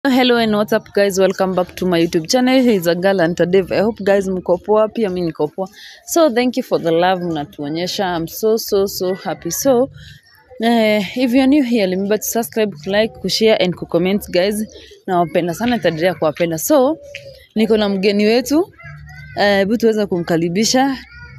Hello and what's up guys, welcome back to my YouTube channel. It's a girl and Dave. I hope guys mko poa, pia mimi niko poa. So thank you for the love mnatuonyesha. I'm so happy. So if you're new here, remember to subscribe, like, kushare and kucomment guys. Nawapenda sana, nitaendelea kuwapenda. So niko na mgeni wetu. Hebu tuweze kumkaribisha.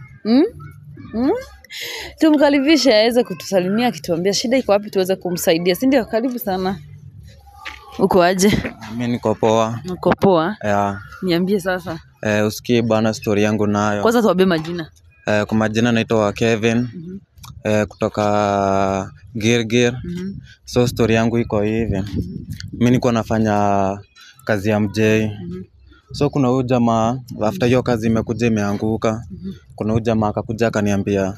Tumkaribishe aweze kutusalimia, akituambia shida iko wapi tuweze kumsaidia. Si ndio? Karibu sana. Uko aje? Mimi niko poa. Uko poa? Yeah. Niambie sasa. Usikie bana story yangu nayo. Kwanza tuwaambie majina. Kwa majina naitwa Kevin. Kutoka Girgir. So story yangu iko hivi. Mimi niko nafanya kazi ya MJ. So kuna huyu jamaa after hiyo kazi imekuja imeanguka. Kuna huyu jamaa akakuja akaniambia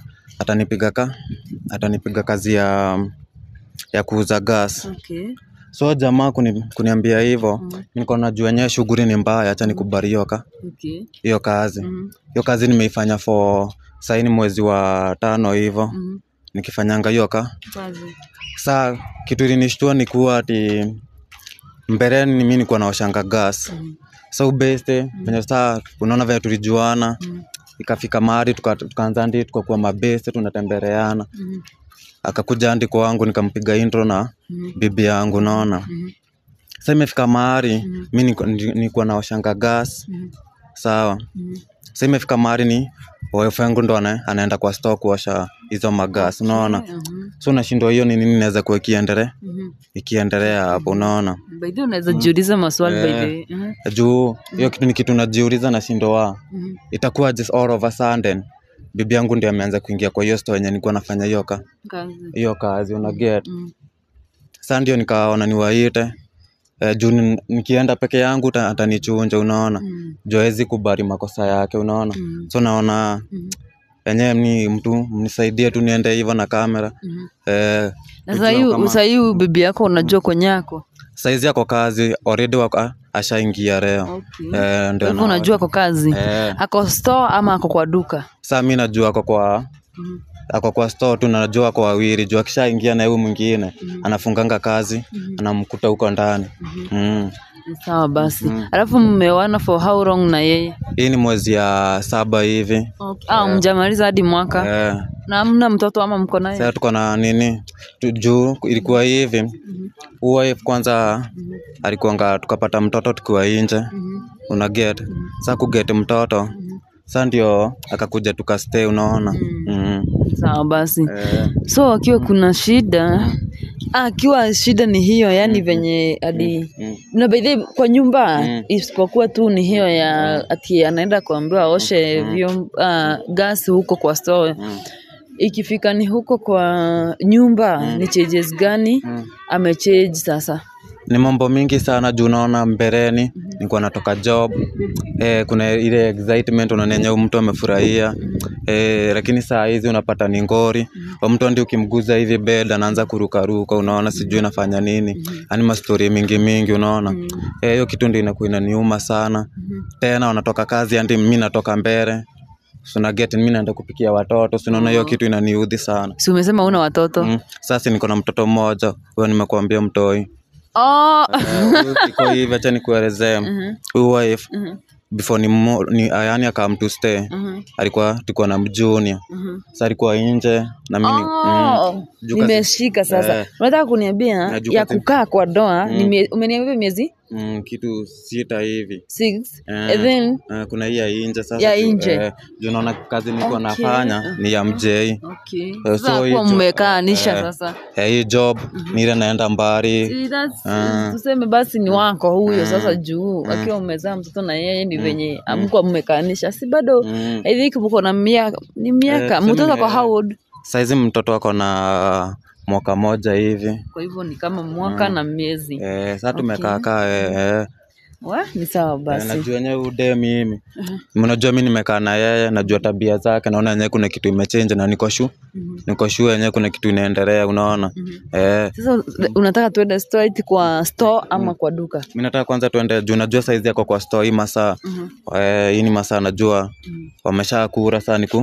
atanipiga kazi ya kuuza gas. Okay. So jamaa kuniambia hivyo, niko najua yenyewe shughuli ni mbaya, acha nikubali hiyo kazi. Hiyo kazi nimeifanya for saini mwezi wa 5 hivyo. Nikifanyanga hiyo kazi. Sasa kitu ilinishtua ni kuwa ati mbeleni mimi nilikuwa naoshanga gas. So beste, venye sasa unaona vile tulijuana, ikafika mahali tukaanza ndi tukakuwa mabeste tunatembeleana. Akakuja hadi kwangu nikampiga intro na bibi yangu naona. Sasa imefika mahali mimi nilikuwa naoshanga gas. Sawa. Sasa imefika mahali ni wife yangu ndo anaenda kwa store kuosha hizo magas unaona. So nashindwa hiyo ni nini naweza kuwa ikiendelea hapo unaona. By the way unaweza jiuliza maswali by the way. Juu hiyo kitu ni kitu najiuliza nashindwa itakuwa just all of a sudden bibi yangu ndiye ameanza kuingia kwa hiyo store yenye nilikuwa nafanya hiyo kazi una get. Sasa ndio nikaona niwaite juu nikienda peke yangu atanichunja unaona. Joezi kubali makosa yake unaona. So naona yenyewe ni mtu mnisaidie tu niende hivyo na kamera. Na sasa hiyo bibi yako unajua kwenye yako? Saizi yako kazi already ashaingia leo. Ndio unajua kwa kazi. Ako store ama ako kwa duka? Sasa mimi najua ako kwa store tu, najua kwa wawili. Jua kishaingia na huyu mwingine anafunganga kazi, anamkuta huko ndani. Sawa basi. Alafu mmeoana for how long na yeye? Hii ni mwezi ya 7 hivi. Mjamaliza hadi mwaka. Na hamna mtoto ama mko naye? Sasa tuko na nini? Juu ilikuwa hivi. Wife kwanza alikuanga tukapata mtoto tukiwa nje. Una get. Sasa kuget mtoto. Sasa ndio akakuja tukastay unaona. Sawa basi. So akiwa kuna shida, akiwa shida ni hiyo yani venye hadi na by the kwa nyumba isipokuwa tu ni hiyo ya ati anaenda kuambiwa aoshe gas huko kwa store. Ikifika ni huko kwa nyumba ni changes gani amechange sasa? Ni mambo mingi sana juu unaona mbeleni nilikuwa natoka job. Kuna ile excitement unaona mtu amefurahia. Lakini saa hizi unapata ni ngori. Mtu ndio ukimguza hivi bed anaanza kuruka unaona sijui nafanya nini. Ani ma story mingi unaona. Hiyo kitu ndio inakuwa inaniuma sana. Tena wanatoka kazi hadi mimi natoka mbele. So na get mimi naenda kupikia watoto. So unaona hiyo kitu inaniudhi sana. Si umesema una watoto? Sasa niko na mtoto mmoja. Wewe nimekuambia mtoi. Iko hivi acha nikuelezee. Huyu wife before yani akam to stay tulikuwa na junior. Sasa alikuwa nje na mimi nimeshika sasa. Unataka kuniambia ya kukaa kwa doa umeniambia miezi kitu 6 hivi 6 then kuna hii ya nje sasa ya nje unaona kazi niko nafanya ni ya MJ. So kwa mmekaanisha sasa hii job ni ile naenda mbali. Tuseme basi ni wako huyo sasa juu akiwa umezaa mtoto na yeye ni venye amko mmekaanisha si bado I think mko na miaka mtoto kwa how old? Saizi mtoto wako na mwaka moja hivi. Kwa hivyo ni kama mwaka na miezi. Sasa tumekaa ni sawa basi. Najua yenyewe ude mimi. Mnajua mimi nimekaa na yeye, najua tabia zake, naona yenyewe kuna kitu imechange na niko sure yenyewe kuna kitu inaendelea unaona. Sasa unataka tuende straight kwa store ama kwa duka? Mimi nataka kwanza tuende juu najua size yako kwa store hii masaa. Hii ni masaa najua wameshakura sana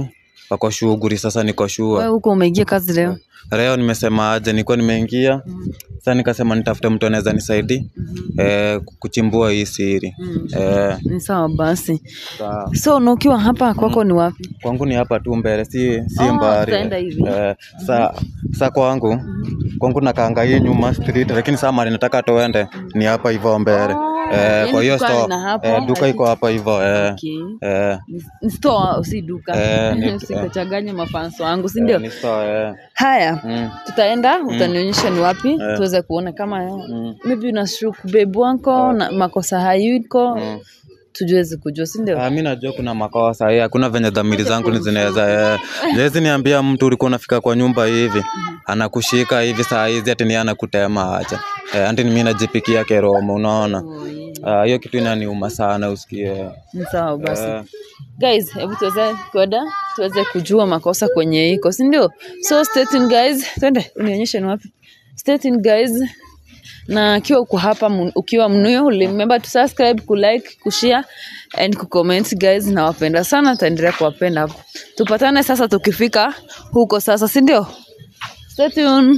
wako shughuli sasa niko shua. Wewe huko umeingia kazi leo? Leo nimesema aje nilikuwa nimeingia. Sasa nikasema nitafute mtu anaweza nisaidia kuchimbua hii siri. Ni sawa basi. So ukiwa hapa kwako ni wapi? Kwangu ni hapa tu mbele, si mbali. Sasa kwangu nakaanga hii nyuma street, lakini sasa mali nataka tuende ni hapa hivyo mbele. Kwa hiyo duka iko hapa hivyo. Ni store si duka. Usikochanganye mafanso wangu, si ndio? Ni store. Haya, tutaenda utanionyesha ni wapi tuweze kuona kama maybe unashuku babe wako na makosa hayuko. Tujueze kujua, si ndio? Mimi najua kuna makosa haya, hakuna venye dhamiri zangu zinaweza. Jezi niambia mtu ulikuwa unafika kwa nyumba hivi, anakushika hivi saa hizi ati ni anakutema acha. Andi mimi najipikia keromo, unaona? Hiyo kitu inaniuma sana usikie. Ni sawa basi. Guys, hebu tuweze kujua makosa kwenye iko, si ndio? So stay tuned guys. Twende unionyeshe ni wapi. Stay tuned guys. Na kiwa uko hapa ukiwa mnuyo, remember to subscribe, ku like, ku share and ku comment guys. Na wapenda sana, taendelea kuwapenda hapo. Tupatane sasa tukifika huko sasa, si ndio? Stay tuned.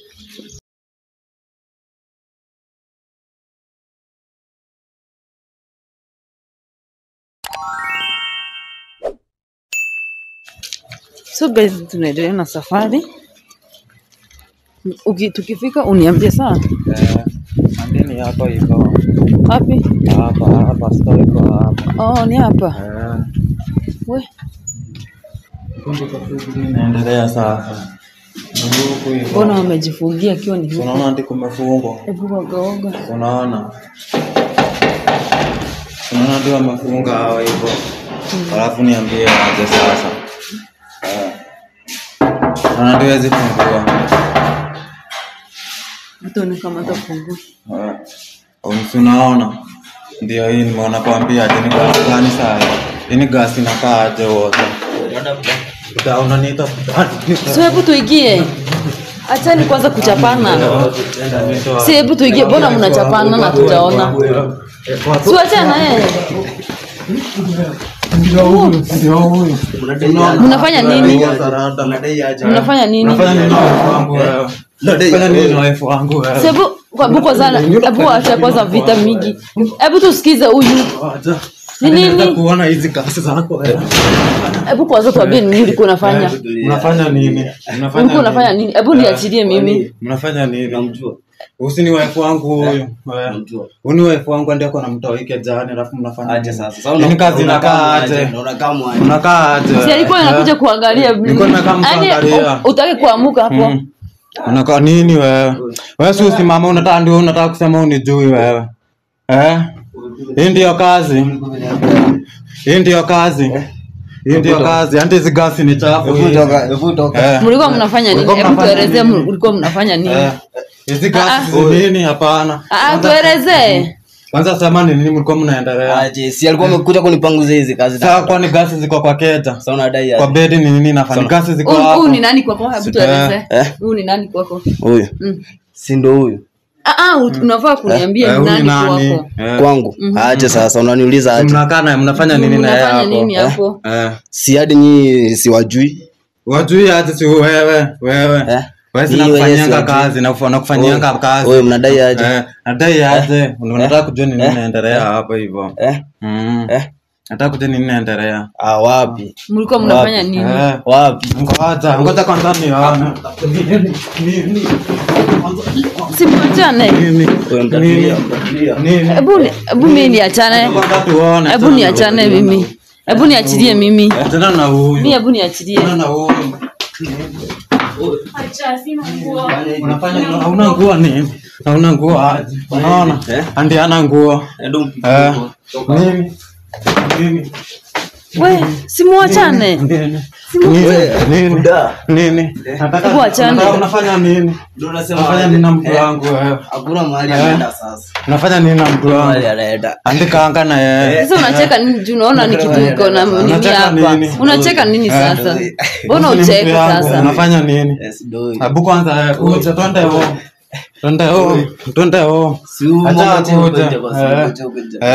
So guys, tunaendelea na safari. Tukifika uniambie sawa? Andeni hapa hivyo. Wapi? Hapa store iko hapa. Ni hapa. We. Kumbe kwa shughuli inaendelea sasa. Mbona wamejifungia kiwa ni huko? Unaona andi kumefungwa. Hebu goga. Unaona ndio wamefunga hawa hivyo. Alafu niambie aje sasa. Ndio hizi fungua. Mtoni kama tafungua. Unaona? Ndio hii nimeona kwambia ati ni gas gani sasa? Ini gas inakaa aje wote. Utaona nita. So hebu tuingie. Achani kwanza kuchapana. Si hebu tuingie, mbona mnachapana na tutaona. Si achana Mnafanya nini? Mnafanya nini? Sebu kwa buko sana. Hebu acha kwanza vita mingi. Hebu tusikize huyu. Ni nini? Kuona hizi kasi zako. Hebu kwanza tuambie nini ulikuwa unafanya? Mnafanya nini? Unafanya nini? Hebu niachilie mimi. Mnafanya nini? Namjua. Usini wife wangu huyu. Uni wife wangu ndio ako na mtoto wake jana, alafu mnafanya aje sasa? Ni kazi inakaa aje? Unakaa aje? Si alikuwa anakuja kuangalia. Nilikuwa nimekaa kuangalia. Utaki kuamuka hapo. Unakaa nini wewe? Wewe si usimama unataka kusema unijui wewe. Hii ndio kazi. Anti hizi gasi ni chafu. Mlikuwa mnafanya nini? Hebu tuelezee mlikuwa mnafanya nini? Hizi gasi nini? Hapana. Tuelezee. Kwanza sema nini mlikuwa mnaendelea? Aje, si alikuwa amekuja kunipanguza hizi kazi. Sasa kwani gasi ziko kwa keja? Sasa unadai kwa bedi ni nini nafanya? Gasi ziko hapo. Huyu ni nani kwako? Hebu tuelezee. Huyu ni nani kwako? Huyu. Si ndo huyu. Unafaa kuniambia ni nani kwako? Kwangu. Aje sasa unaniuliza aje. Mnakana mnafanya nini na yeye hapo? Nini hapo? Si hadi nyinyi siwajui. Wajui hata si wewe. Wewe unafanyanga kazi na unafanyanga kazi. Wewe mnadai aje? Nadai aje? Unataka kujua nini inaendelea hapa hivyo? Nataka kujua nini inaendelea. Wapi? Mlikuwa mnafanya nini? Wapi? Ngoja kwanza nione. Si mchane. Nini? Hebu mimi niachane. Hebu niachane mimi. Hebu niachilie mimi. Tena na huyu. Mimi hebu niachilie. Tena na huyu. Acha sina nguo. Unafanya hauna nguo nini? Hauna nguo aje? Unaona? Andi ana nguo. Nini? We, simuachane. Nini? Hebu achane. Unafanya nini? Ndio nasema unafanya nini na mtu wangu wewe? Hakuna mahali anaenda sasa. Unafanya nini na mtu wangu? Mahali anaenda. Andika anga na yeye. Sasa unacheka nini? Juu unaona ni kitu iko na nini hapa. Unacheka nini sasa? Mbona ucheke sasa? Unafanya nini? Hebu kwanza kuja twende huko. Twende huko. Acha kuja.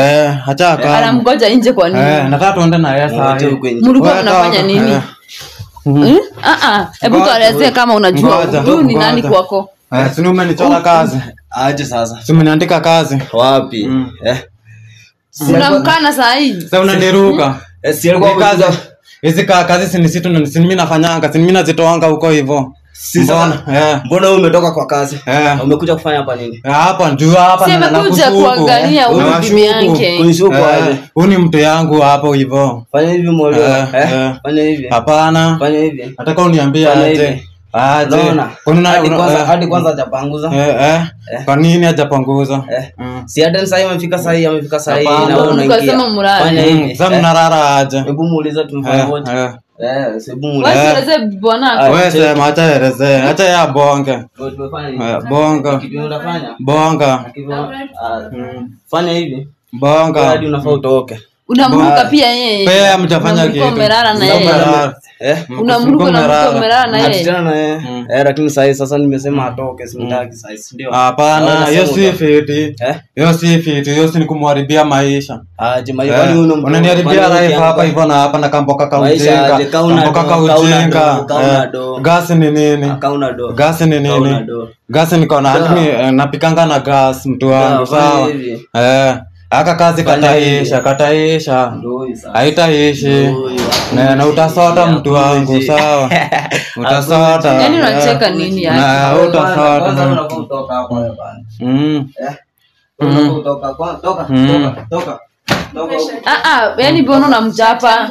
Acha kaa. Anamgoja nje kwa nini? Nataka tuende na yeye sasa. Mlikuwa mnafanya nini? Hebu tuelezee kama unajua huyu ni nani kwako. Si umenichora kazi. Aje sasa. Si umeniandika kazi. Wapi? Unamkana saa hii. Sasa unaniruka. Si alikuwa kazi. Hizi kazi si mimi nafanyanga, si mimi nazitoanga huko hivyo. Mbona wewe umetoka kwa kazi? Umekuja kufanya hapa nini? Hapa njoo hapa na nakuja kuangalia huyu bibi yake. Kunishuku aje. Huyu ni mtu yangu hapo hivyo. Fanya hivi mwalio. Fanya hivi. Hapana. Fanya hivi. Nataka uniambie aje. Hadi kwanza hajapanguza. Kwa nini hajapanguza? Si hata sasa amefika saa hii na wewe unaingia. Ukasema mrara. Fanya hivi. Sasa mnarara aje. Hebu muulize tumfanye wote. Hebu muulize. Wewe bwana. Wewe sema acha ya bonge. Bonga. Kitu unafanya? Bonga. Fanya hivi. Bonga. Hadi unafaa utoke. Unamruka pia yeye. Pia mtafanya kitu. Umelala na yeye. Unamruka na mtu umelala na yeye. Achana na yeye. Lakini sasa nimesema atoke, simtaki sasa, ndio. Hapana, hiyo si fiti. Hiyo si fiti, hiyo si kumharibia maisha. Aje kwani unaniharibia life hapa hivyo na hapa na kamboka kaujinga. Kamboka kaujinga. Gas ni nini? Gas ni nini? Gas ni kona napikanga na gas mtu wangu, sawa? Aka kazi kataisha. Haitaishi. Na utasota mtu wangu, sawa? Utasota. Yaani unacheka nini yani? Na utasota. Kwanza unakutoka hapo bwana. Toka. Yaani mbona unamchapa?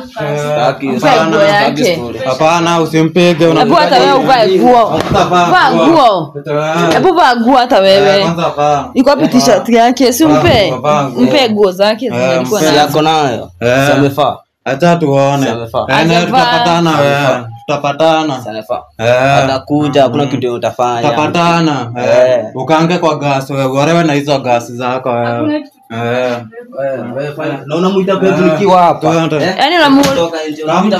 Hapana, usimpige. Hebu hata wewe uvae nguo. Vaa nguo. Hebu vaa nguo hata wewe. Iko wapi t-shirt yake? Si mpe nguo zake zilikuwa nazo. Yako nayo. Samefaa. Acha tuone. Tutapatana wewe. Tutapatana. Atakuja, hakuna kitu utafanya. Tutapatana. Ukaange kwa gas wewe na hizo gas zako wewe. Wewe fanya. Na unamuita pepo nikiwa hapa. Yaani unamutoka nje, unamuita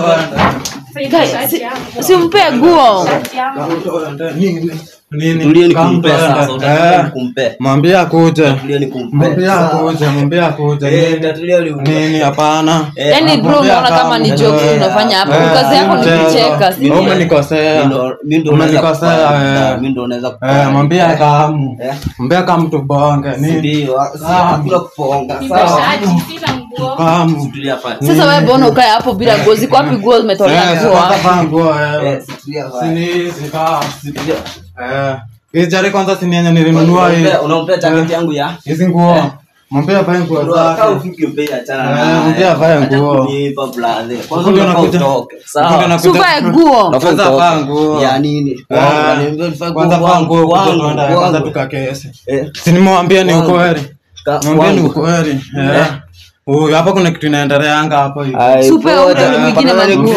si mpe nguo. Tulie nikumpe sasa, utakumpe. Mwambie akuje. Tulie nikumpe. Mwambie akuje. Nini hapana. Yaani bro, unaona kama ni joke unafanya hapa. Kazi yako ni kucheka. Umenikosea. Mimi ndo naweza kupanga. Mwambie akamu. Mwambie kama mtu bonge. Ndio. Hakuna kuponga. Sawa. Sasa wewe mbona ukae hapo bila nguo? Ziko wapi nguo umetolea nguo? Hapa nguo hizi jari kwanza sinienya nilinunua hii. Unampea jacket yangu ya? Hizi nguo. Mwambie avae nguo zake. Kama ufike bei achana na. Mwambie avae nguo. Nipa blaze. Kwanza unakutoka. Sawa. Suvae nguo. Kwanza vaa nguo. Ya nini? Kwanza vaa nguo kwanza tukakese. Si nimwambia ni ukweli. Mwambie ni ukweli. Huyu hapa kuna kitu inaendeleanga hapo hivi. Supe ule mwingine manguo.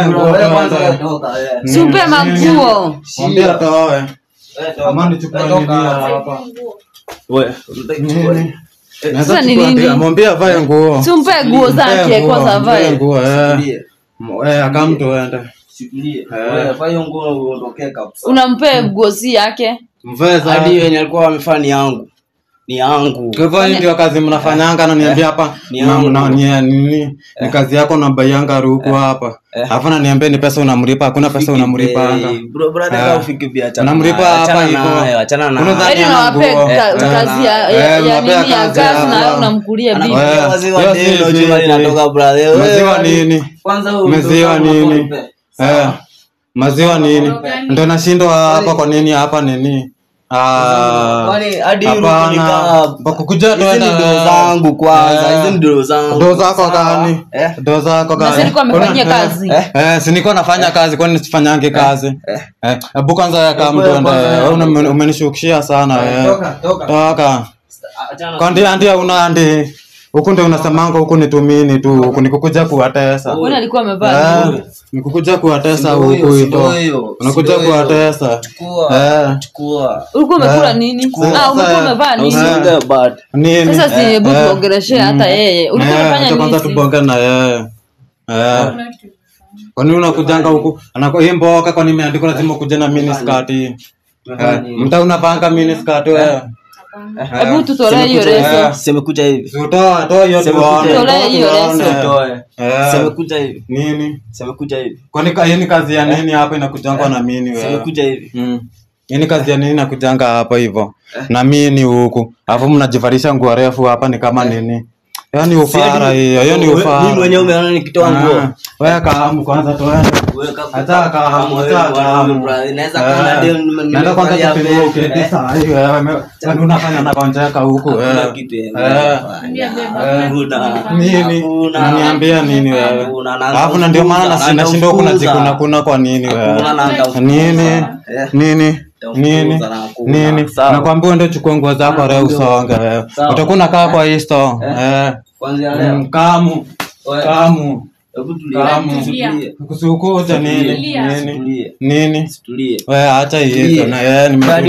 Supe manguo. Mwambie atoe. Amani chukua nini hapa. Wewe, sasa ni nini? Mwambie avae nguo. Sumpe nguo zake kwanza avae. Nguo akamtoende. Shikilie. Wewe avae nguo uondokee kabisa. Unampe nguo si yake. Mveza hadi yenye alikuwa amefanya yangu. Ni yangu. Kwa hivyo ndio kazi mnafanyanga na niambia hapa ni kazi yako na bayanga ruku hapa. Alafu na niambie ni pesa unamlipa, hakuna pesa unamlipa anga. Bro brother ufike pia achana. Unamlipa hapa hivyo. Achana na. Yaani unawape kazi ya nini ya kazi na unamkulia bibi. Maziwa ndio juma linatoka brother. Maziwa nini? Kwanza huyo maziwa nini? Maziwa nini? Ndio nashindwa hapa kwa nini hapa nini? Kwani hadi kukuja ndo zangu kwanza, hizo ndo zangu. Ndo zako gani? Ndo zako gani? Sasa nilikuwa nimefanyia kazi. Si nilikuwa nafanya kazi, kwani nisifanyange kazi? Hebu kwanza ya kama ndo umenishukishia sana wewe. Toka. Kwani ndio unaandi huku ndio unasemanga huku nitumini tu, huku nikukuja kuwatesa. Wewe alikuwa amevaa nikukuja kuwatesa huku hivyo. Unakuja kuwatesa. Chukua. Ulikuwa umekula nini? Ulikuwa umevaa nini? Sasa si hebu tuongeleshe hata yeye. Ulikuwa unafanya nini? Kwanza tubonge na yeye. Kwa nini unakujanga huku? Hii mboka kwa nini imeandikwa lazima ukuje na mini skirt hii? Mta unapanga mini skirt wewe. Hebu tutolee hiyo leso. Semekuja hivi. Toa hiyo tuone. Tolee hiyo leso. Semekuja hivi. Nini? Semekuja hivi. Kwani ni kazi ya nini hapa inakujanga na mimi wewe? Semekuja hivi. Ni kazi ya nini inakujanga hapa hivyo? Na mimi huku. Alafu mnajivalisha nguo refu hapa ni kama nini? Yaani ufara hiyo ni ufara. Mimi mwenyewe umeona nikitoa nguo. Wewe kaamu kwanza toa. Hata kaamu naweza kana ndio nenda kwanza tupige ukitesa hiyo wewe unafanya na konjeka huku nini unaniambia nini wewe alafu na ndio maana nashinda huku kuna kwa nini wewe nini nakwambia ndio chukua nguo zako leo usonge wewe utakuwa unakaa kwa hii store kwanza kamu kusukuza nini wewe acha hiyo na yeye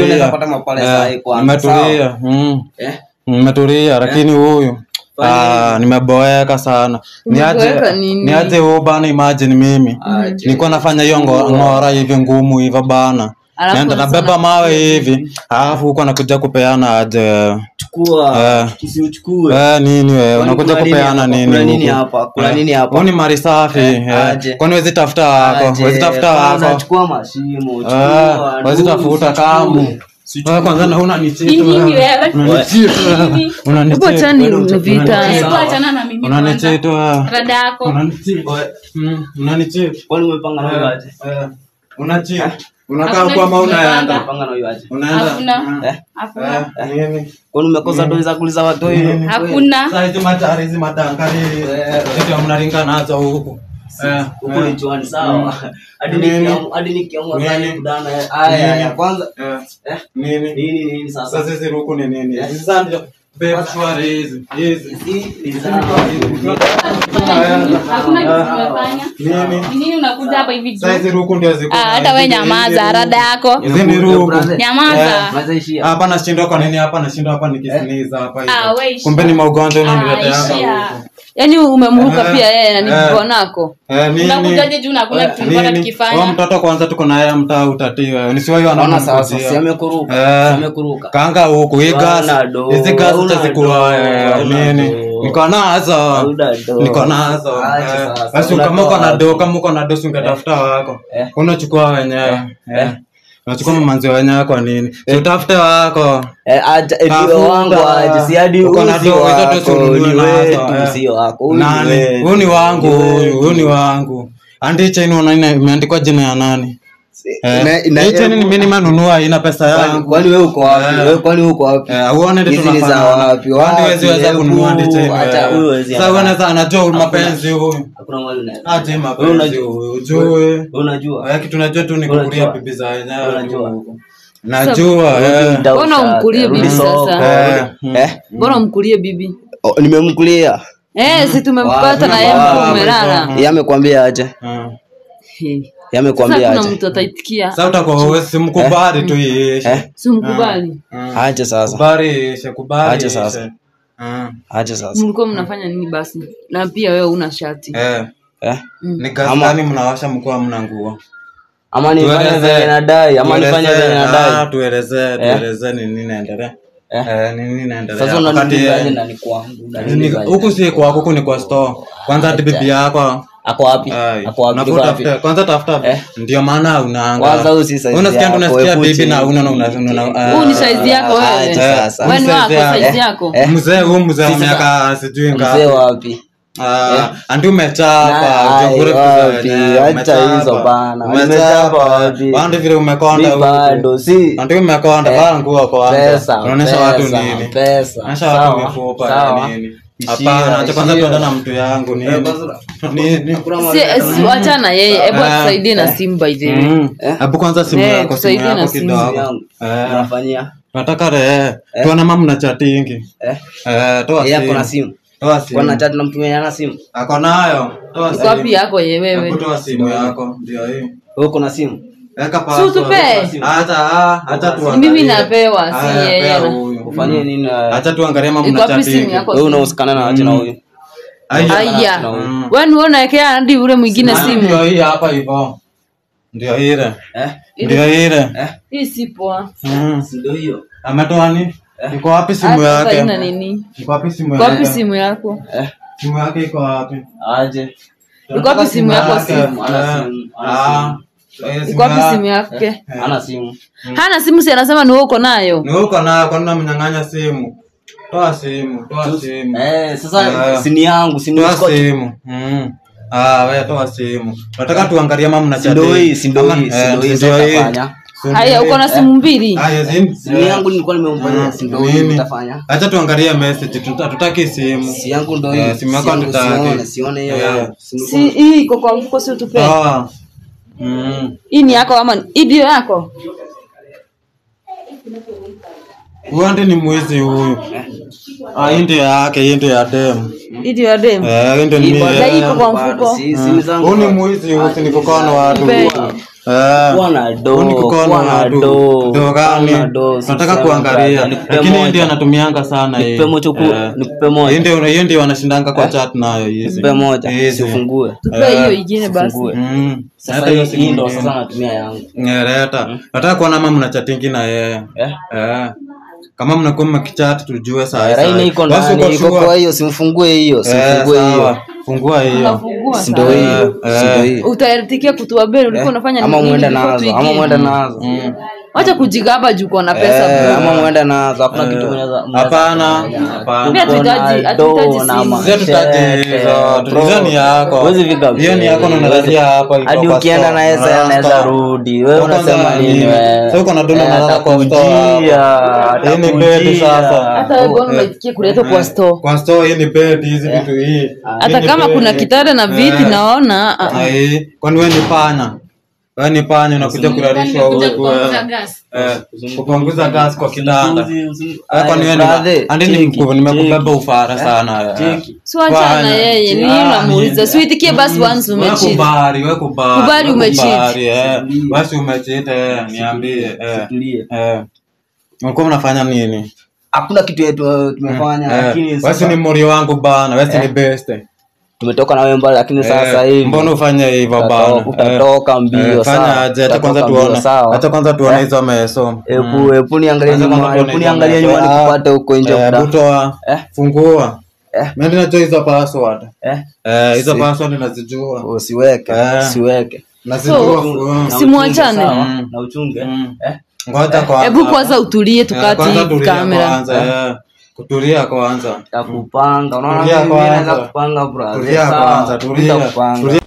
nimetulia lakini huyu nimeboeka sana niaje huo bana imagine mimi nilikuwa nafanya hiyo ngora hivi ngumu hivyo bana naenda nabeba mawe hivi alafu huko anakuja kupeana aje chukua nini wewe unakuja kupeana nini hapa kuna nini hapa ni mali safi kwani wezi tafuta wako chukua mashimo wezi tafuta kamu wewe kwanza na unanichita unanichita rada yako unanichita kwani umepanga na wewe aje unachita unakaa kwa maana unaenda panga na wewe aje hakuna kwani umekosa dozi za kuliza watu hiyo hakuna sasa hizo matarizi matangari ndio mnaringa nazo huko huko ni chwani sawa hadi nikiamua gani kudana haya kwanza nini sasa sisi huko ni nini sasa ndio beba shwari hizi hakuna kitu tumefanya nini unakuja hapa hivi sasa hizi huko ndio ziko hata wewe nyamaza rada yako hizi huko nyamaza hapa nashinda kwa nini hapa nashinda hapa nikisiniza hapa hivi kumbe ni maugonjwa unaniletea hapa yaani umemruka pia yeye na niko nako unakujaje juu na kuna kitu tulikuwa tukifanya wewe mtoto kwanza tuko na yeye mtaa utatiwa nisiwe hiyo anaona sasa siamekuruka kanga huko hizi gas utazikuwa nini niko nazo basi kama uko na do ungetafuta wako unachukua wenyewe unachukua mamanzi wenyewe kwa nini si utafute wako ndio wangu aje si hadi uko na do hizo sio wako nani huyu ni wangu andi chain imeandikwa jina ya nani chain mimi nimenunua ina pesa yangu kwani wewe uko wapi uone ndio tunafanya wapi weza kununua andi chain sasa unaweza anajua mapenzi huyu hakuna mwali aje mapenzi ujue unajua kitu najua tu ni kukulia bibi za wenyewe najua mbona umkulie bibi sasa mbona umkulie bibi nimemkulia si tumempata na yeye umelala yeye amekwambia aje yamekwambia aje kuna mtu ataitikia sasa utakuwa wewe simkubali tu yeye simkubali aje sasa kubali aje sasa aje sasa mlikuwa mnafanya nini basi na pia wewe una shati ni kazi gani mnawasha mkoa mna nguo ama nifanye venye nadai ama nifanye venye nadai tueleze nini inaendelea nini naendelea sasa unaniulizaje na ni kwangu huku si kwa huku ni kwa store kwanza hadi bibi yako ako wapi kwanza tafuta ndio maana unaanga kwanza usisize unasikia tunasikia bibi na una huu ni size yako wewe wewe ni wako size yako mzee wa miaka sijui ngapi mzee wapi andi umechapa acha hizo bana umechapa wapi bandi vile umekonda huko bado si andi umekonda bana nguo kwa pesa unaonyesha watu nini pesa unaonyesha watu mifupa nini hapana acha kwanza tuenda na mtu yangu nini si acha na yeye hebu tusaidie na simu by the way hebu kwanza simu yako kidogo unafanyia nataka tuone mama na chatingi toa simu kuna simu kuna chat na mtu mwenye ana simu ako nayo toa simu wapi yako wewe toa simu yako ndio hiyo wewe kuna simu weka password hata tu mimi napewa si yeye ufanye nini acha tuangalie mama na chatingi wewe unahusikana na aje na huyo aya wewe unawekea hadi ule mwingine simu ndio hii hapa hivyo ndio ile ndio ile hii si poa ndio hiyo ametoa nini Iko wapi simu yake? Ina nini? Iko wapi simu Iko yake? wapi simu yako? Simu yake iko wapi? Aje. Iko wapi simu yako? Simu. Iko wapi simu yake? Ana simu. Hana simu, si anasema ni wewe uko nayo. Ni uko nayo, kwa nini unamnyang'anya simu? Toa simu, toa simu. Sasa simu yangu, simu toa yako. simu. Wewe toa simu. Nataka tuangalie mama mnachati. Ndio hii nitafanya. Haya, uko na simu mbili? Haya, simu yangu nilikuwa nimemfanyia, ndio hii nitafanya. Acha tuangalie message, tutaki simu. Si yangu ndio hii. Simu yako tutaki. Sione hiyo. Si hii iko kwa mfuko, si utupe. Hii ni yako ama hii ndio yako? Huyu ni mwizi huyu. Hii ndio yake, hii ndio ya dem. Hii ndio ya dem. Hii ndio ni. Hii iko kwa mfuko. Huyu ni mwizi huyu, si nikukona watu. Bwana do gani? Nataka kuangalia. Lakini ndio anatumianga sana hii. Nikupe moja. Hiyo ndio wanashindanga kwa chat nayo hizi. Nikupe moja. Usifungue. Tupe hiyo ingine basi. Sasa hii ndio sasa natumia yangu. Ngereta. Nataka kuona mama mnachatingi na yeye. Kama mnakuwa mkichat tujue saa. Raini iko ndani, iko kwa hiyo simfungue hiyo, simfungue hiyo. Fungua hiyo. Ndio hii. Utaitikia kutuambia ulikuwa unafanya nini? Ama muende nazo. Acha kujigaba juu uko na pesa. Ama muende nazo. Hakuna kitu mnaweza. Hapana. Mimi hatutaji simu. Hizo ni yako. Wewe viga. Hiyo ni yako na unalalia hapa iko. Hadi ukienda na yeye anaweza rudi. Wewe unasema nini wewe? Sasa uko na dola na kwa store. Hii ni bed sasa. Hata wewe mbona unaifikia kuleta kwa store? Kwa store hii ni bed, hizi vitu hii. Hata kama kuna kitanda na viti naona. Kwani wewe ni pana? Wewe ni pana unakuja kulalishwa huko. Kupunguza gas kwa kitanda. Kwani wewe nimekubeba ufara sana. Sio acha na yeye, nini unamuuliza? Suitikie basi once umecheat. Wewe kubali. Kubali umecheat. Basi umecheat, niambie. Mlikuwa mnafanya nini? Hakuna kitu yetu tumefanya, lakini sasa ni mori wangu bana, wewe ni best. Tumetoka na wewe mbali, lakini sasa hivi mbona ufanye hivyo bana? Utatoka mbio sawa. Fanya aje, hata kwanza tuone hizo meso. Epu niangalie nyuma, nikupate huko nje buda. Butoa. Fungua. Mimi najua hizo password. Hizo password nazijua. Usiweke. Nazijua. Simuachane. Na uchunge. Ngoja kwanza. Hebu kwanza utulie tukati kamera. Kutulia kwanza. Takupanga. Unaona mimi naweza kupanga brother. Tulia kwanza, tulia.